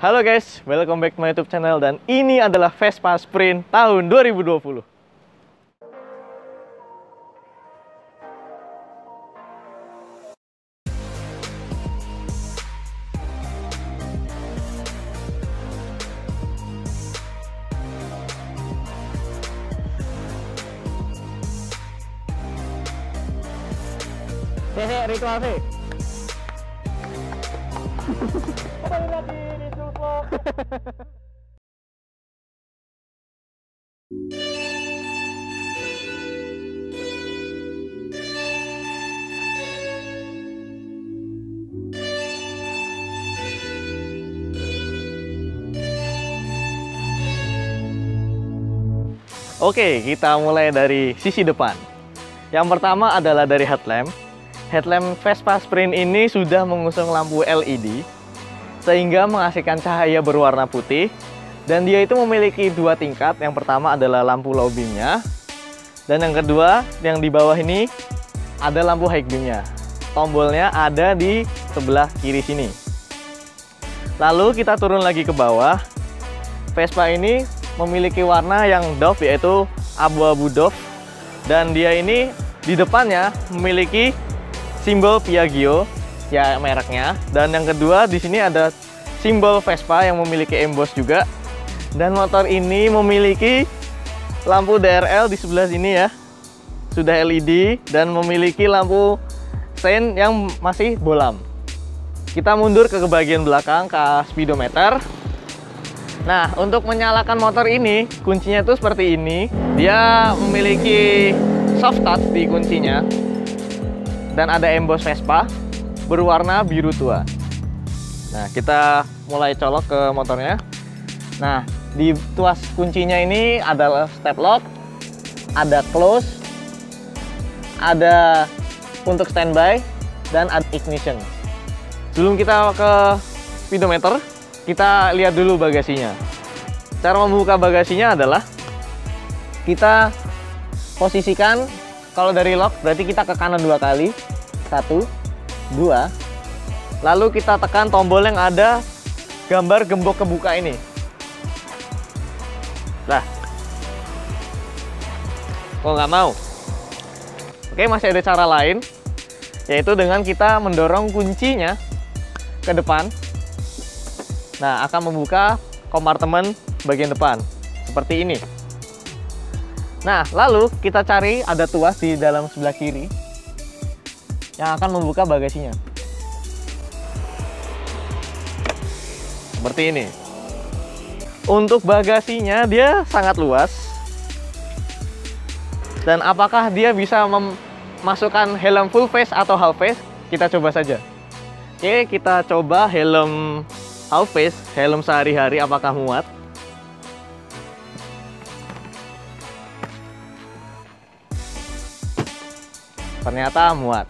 Halo guys, welcome back to my YouTube channel dan ini adalah Vespa Sprint tahun 2020. Hehe, ritual sih. Kembali lagi di Vlog. Oke, kita mulai dari sisi depan. Yang pertama adalah dari headlamp. Headlamp Vespa Sprint ini sudah mengusung lampu LED sehingga menghasilkan cahaya berwarna putih, dan dia itu memiliki dua tingkat. Yang pertama adalah lampu low beamnya, dan yang kedua yang di bawah ini ada lampu high beamnya. Tombolnya ada di sebelah kiri sini. Lalu kita turun lagi ke bawah. Vespa ini memiliki warna yang doff, yaitu abu-abu doff, dan dia ini di depannya memiliki simbol Piaggio, ya mereknya. Dan yang kedua di sini ada simbol Vespa yang memiliki emboss juga. Dan motor ini memiliki lampu DRL di sebelah sini ya, sudah LED, dan memiliki lampu sein yang masih bolam. Kita mundur ke bagian belakang, ke speedometer. Nah, untuk menyalakan motor ini, kuncinya tuh seperti ini. Dia memiliki soft touch di kuncinya, dan ada emboss Vespa berwarna biru tua. Nah, kita mulai colok ke motornya. Nah, di tuas kuncinya ini adalah step lock, ada close, ada untuk standby, dan ada ignition. Sebelum kita ke speedometer, kita lihat dulu bagasinya. Cara membuka bagasinya adalah kita posisikan, kalau dari lock berarti kita ke kanan 2 kali. 1, 2. Lalu kita tekan tombol yang ada gambar gembok kebuka ini. Nah, kok nggak mau? Oke, masih ada cara lain, yaitu dengan kita mendorong kuncinya ke depan. Nah, akan membuka kompartemen bagian depan seperti ini. Nah, lalu kita cari ada tuas di dalam sebelah kiri yang akan membuka bagasinya. Seperti ini. Untuk bagasinya dia sangat luas. Dan apakah dia bisa memasukkan helm full face atau half face? Kita coba saja. Oke, kita coba helm half face, helm sehari-hari, apakah muat. Ternyata muat.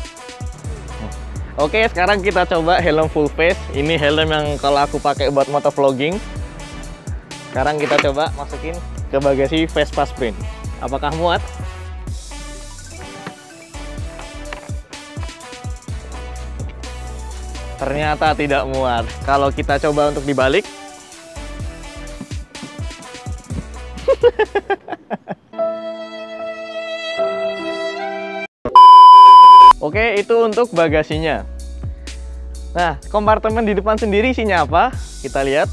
Oke, sekarang kita coba helm full face. Ini helm yang kalau aku pakai buat motovlogging. Sekarang kita coba masukin ke bagasi Vespa Sprint. Apakah muat? Ternyata tidak muat. Kalau kita coba untuk dibalik, oke, itu untuk bagasinya. Nah, kompartemen di depan sendiri isinya apa? Kita lihat.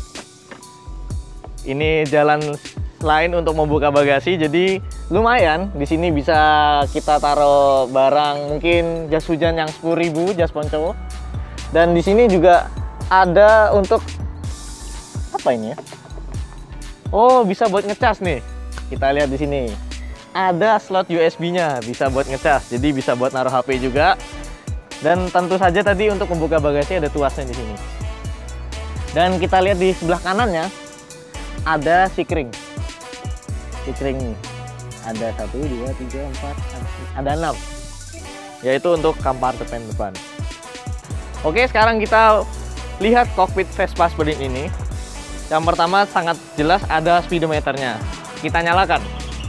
Ini jalan lain untuk membuka bagasi, jadi lumayan. Di sini bisa kita taruh barang, mungkin jas hujan yang 10.000, jas ponco. Dan di sini juga ada untuk apa ini ya? Oh, bisa buat ngecas nih. Kita lihat di sini. Ada slot USB-nya, bisa buat ngecas, jadi bisa buat naruh HP juga. Dan tentu saja tadi untuk membuka bagasi ada tuasnya di sini. Dan kita lihat di sebelah kanannya ada sikring. Sikring ada 1, 2, 3, 4, ada 6. Yaitu untuk kompartemen depan. Oke, sekarang kita lihat kokpit Vespa Sprint ini. Yang pertama sangat jelas ada speedometernya. Kita nyalakan.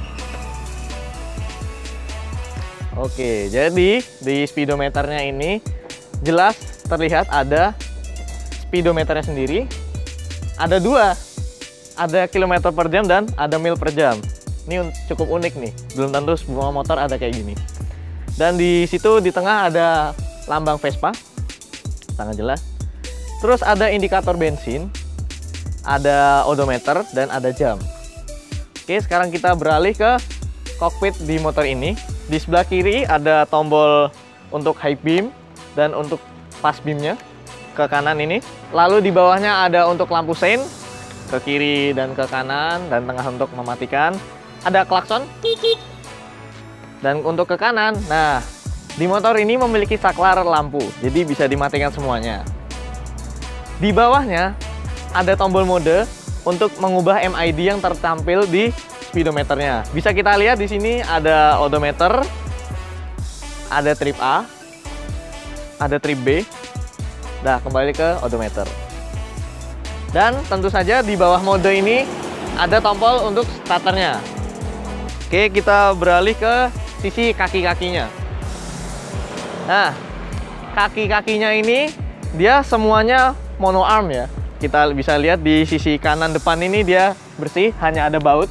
Oke, jadi di speedometernya ini jelas terlihat ada speedometernya sendiri. ada dua, ada kilometer per jam dan ada mil per jam. Ini cukup unik nih, belum tentu semua motor ada kayak gini. Dan di situ di tengah ada lambang Vespa, sangat jelas. Terus ada indikator bensin, ada odometer, dan ada jam. Oke, sekarang kita beralih ke kokpit di motor ini. Di sebelah kiri ada tombol untuk high beam dan untuk pass beamnya ke kanan ini. Lalu di bawahnya ada untuk lampu sein ke kiri dan ke kanan, dan tengah untuk mematikan. Ada klakson dan untuk ke kanan. Nah, di motor ini memiliki saklar lampu, jadi bisa dimatikan semuanya. Di bawahnya ada tombol mode untuk mengubah MID yang tertampil di speedometernya. Bisa kita lihat di sini ada odometer, ada trip A, ada trip B. Nah, kembali ke odometer. Dan tentu saja di bawah mode ini ada tombol untuk starternya. Oke, kita beralih ke sisi kaki-kakinya. Nah, kaki-kakinya ini dia semuanya mono arm ya. Kita bisa lihat di sisi kanan depan ini dia bersih, hanya ada baut.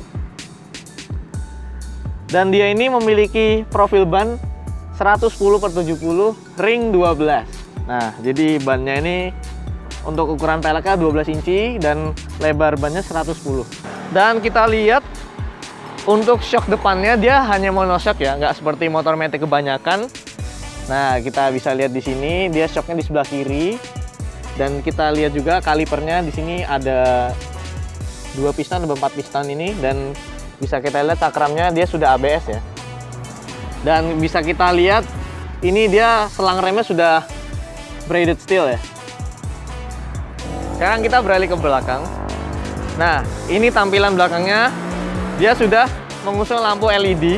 Dan dia ini memiliki profil ban 110/70 ring 12. Nah, jadi bannya ini untuk ukuran peleknya 12 inci dan lebar bannya 110. Dan kita lihat untuk shock depannya dia hanya monoshock ya, nggak seperti motor Matic kebanyakan. Nah, kita bisa lihat di sini dia shocknya di sebelah kiri. Dan kita lihat juga kalipernya di sini ada 2 piston atau 4 piston ini, dan bisa kita lihat cakramnya dia sudah ABS ya. Dan bisa kita lihat ini dia selang remnya sudah braided steel ya. Sekarang kita beralih ke belakang. Nah, ini tampilan belakangnya. Dia sudah mengusung lampu LED.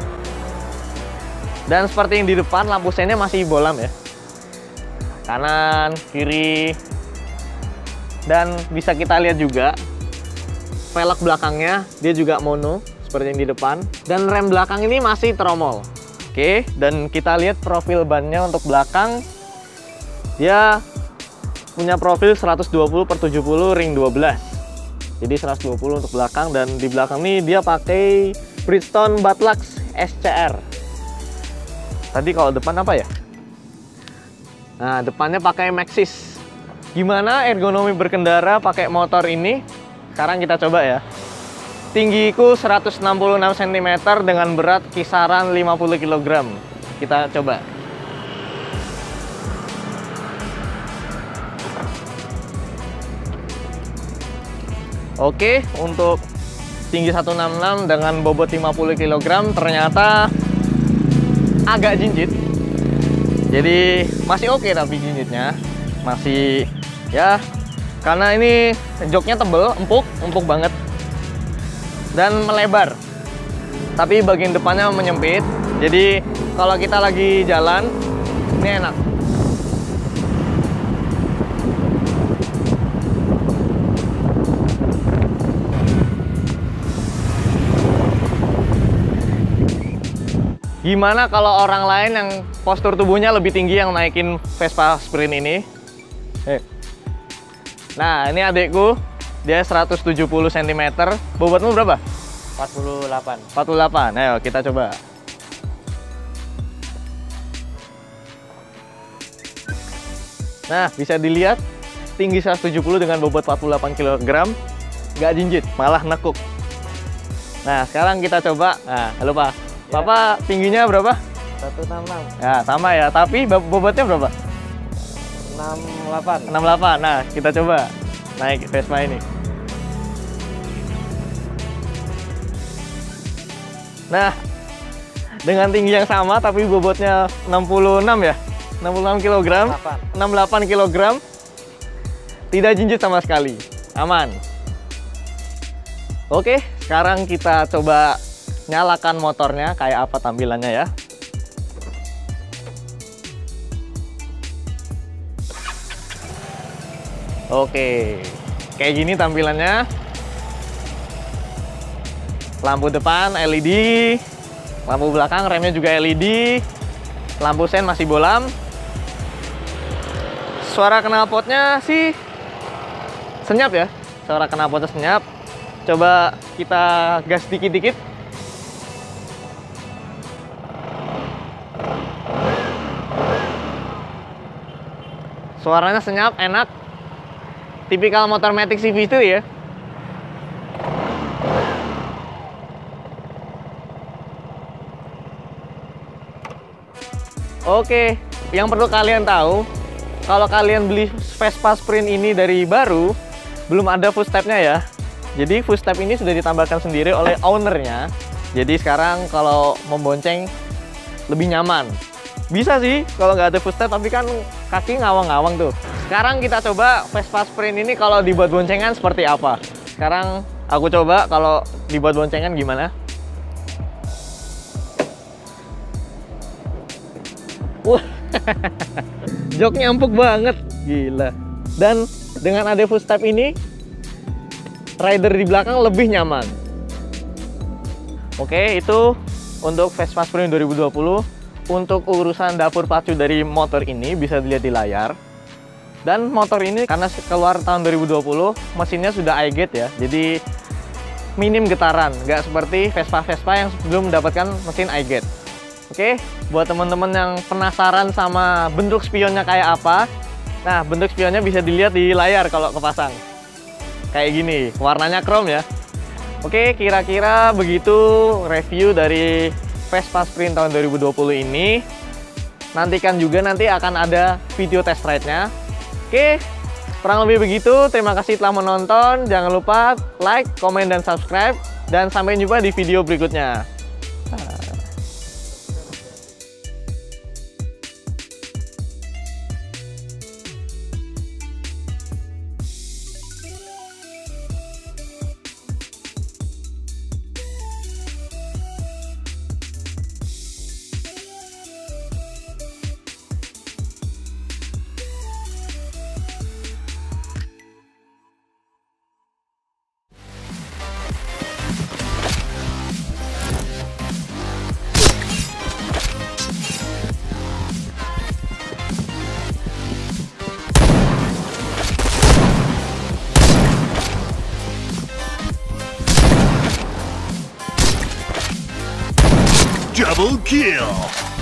Dan seperti yang di depan, lampu seinnya masih bolam ya. Kanan, kiri. Dan bisa kita lihat juga velg belakangnya dia juga mono seperti yang di depan. Dan rem belakang ini masih tromol. Oke, dan kita lihat profil bannya untuk belakang. Dia punya profil 120/70 ring 12. Jadi 120 untuk belakang, dan di belakang ini dia pakai Bridgestone Butlux SCR. Tadi kalau depan apa ya? Nah, depannya pakai Maxxis. Gimana ergonomi berkendara pakai motor ini? Sekarang kita coba ya. Tinggiku 166 cm dengan berat kisaran 50 kg. Kita coba. Oke, untuk tinggi 166 dengan bobot 50 kg ternyata agak jinjit. Jadi masih oke, tapi jinjitnya masih ya, karena ini joknya tebel, empuk banget dan melebar. Tapi bagian depannya menyempit. Jadi kalau kita lagi jalan ini enak. Gimana kalau orang lain yang postur tubuhnya lebih tinggi yang naikin Vespa Sprint ini? Nah, ini adekku, dia 170 cm. Bobotmu berapa? 48. 48. Ayo kita coba. Nah, bisa dilihat tinggi 170 dengan bobot 48 kg, nggak jinjit, malah nekuk. Nah, sekarang kita coba. Nah, halo Pak. Ya. Bapak tingginya berapa? 166. Ya, sama ya, tapi bobotnya berapa? 68. 68. Nah, kita coba naik Vespa ini. Nah, dengan tinggi yang sama tapi bobotnya 66 ya. 66 kg. 68 kg. Tidak jinjit sama sekali. Aman. Oke, sekarang kita coba nyalakan motornya kayak apa tampilannya ya. Oke, kayak gini tampilannya. Lampu depan LED, lampu belakang remnya juga LED, lampu sen masih bolam. Suara knalpotnya sih senyap ya, suara knalpotnya senyap. Coba kita gas dikit-dikit. Suaranya senyap, enak. Tipikal motor Matic CV itu ya. Oke, yang perlu kalian tahu, kalau kalian beli Vespa Sprint ini dari baru, belum ada footstep-nya ya. Jadi footstep ini sudah ditambahkan sendiri oleh ownernya. Jadi sekarang kalau membonceng lebih nyaman. Bisa sih kalau nggak ada footstep, tapi kan kaki ngawang-ngawang tuh. Sekarang kita coba Vespa Sprint ini kalau dibuat boncengan seperti apa. Sekarang aku coba kalau dibuat boncengan gimana. Wah, joknya empuk banget, gila. Dan dengan ada footstep ini, rider di belakang lebih nyaman. Oke, itu untuk Vespa Sprint 2020. Untuk urusan dapur pacu dari motor ini bisa dilihat di layar. Dan motor ini karena keluar tahun 2020, mesinnya sudah iGate ya, jadi minim getaran, nggak seperti Vespa-Vespa yang sebelum mendapatkan mesin iGate. Oke, buat teman-teman yang penasaran sama bentuk spionnya kayak apa, nah bentuk spionnya bisa dilihat di layar kalau kepasang. Kayak gini, warnanya chrome ya. Oke, kira-kira begitu review dari Vespa Sprint tahun 2020 ini. Nantikan juga nanti akan ada video test ride-nya. Oke, kurang lebih begitu. Terima kasih telah menonton. Jangan lupa like, komen, dan subscribe. Dan sampai jumpa di video berikutnya. Double kill!